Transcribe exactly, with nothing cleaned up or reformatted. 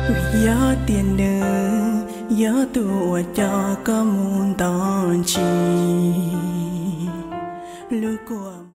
Gió tiền nữ gió tùa cho có muôn tòn chi lưu của